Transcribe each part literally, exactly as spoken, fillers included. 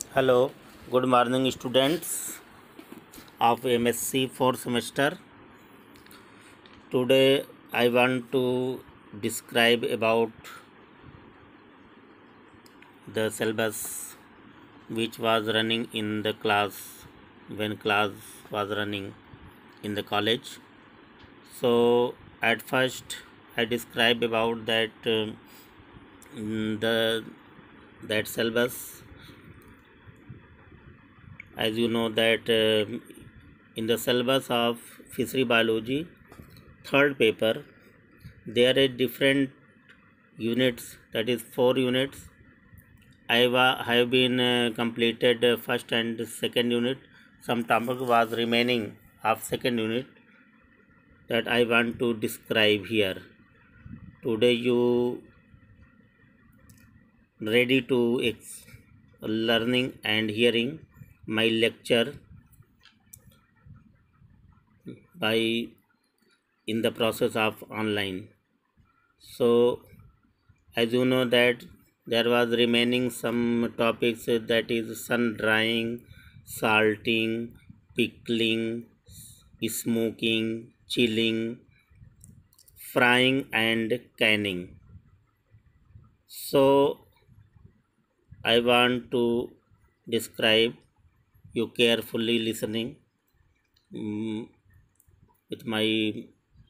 Hello, good morning, students of M S C fourth semester. Today, I want to describe about the syllabus which was running in the class when class was running in the college. So, at first, I describe about that uh, the that syllabus. As you know that uh, in the syllabus of fishery biology third paper there are different units, that is four units. I wa- have been uh, completed uh, first and second unit. Some topic was remaining of second unit that I want to describe here. Today you ready to ex- learning and hearing my lecture by in the process of online. So as you know that there was remaining some topics, uh, that is sun drying, salting, pickling, smoking, chilling, frying and canning. So I want to describe, you carefully listening mm, with my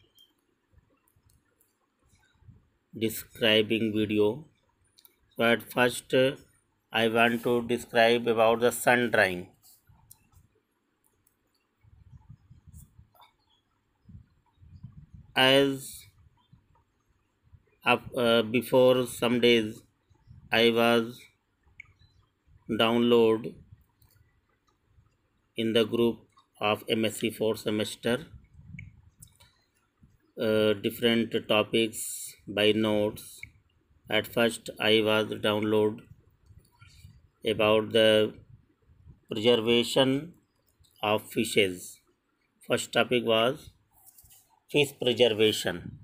describing video. So at first uh, I want to describe about the sun drying. As up, uh, before some days I was download in the group of M S C fourth semester uh, different topics by notes. At first I was download about the preservation of fishes. First topic was fish preservation.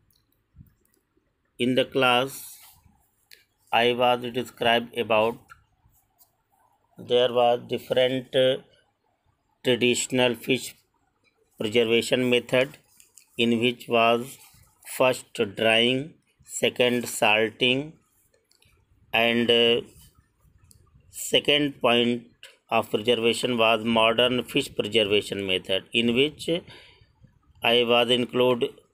In the class I was described about there was different uh, traditional fish preservation method, in which was first drying, second salting, and uh, second point of preservation was modern fish preservation method, in which I was include